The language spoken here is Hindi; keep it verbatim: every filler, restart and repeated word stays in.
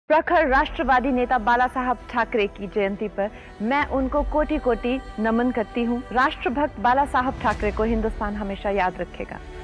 प्रखर राष्ट्रवादी नेता बाला साहब ठाकरे की जयंती पर मैं उनको कोटि कोटि नमन करती हूँ। राष्ट्रभक्त बाला साहब ठाकरे को हिंदुस्तान हमेशा याद रखेगा।